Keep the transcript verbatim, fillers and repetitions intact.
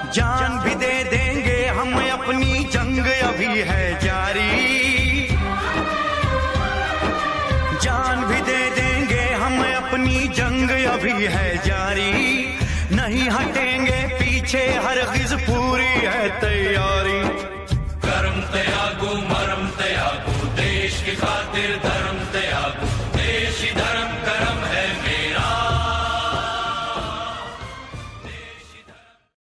जान भी दे देंगे हम, अपनी जंग अभी है जारी। जान भी दे देंगे हम, अपनी जंग अभी है जारी। नहीं हटेंगे पीछे, हरगिज़ पूरी है तैयारी। कर्म त्यागो मरम त्यागो, देश की खातिर धर्म त्यागो, देश ही धर्म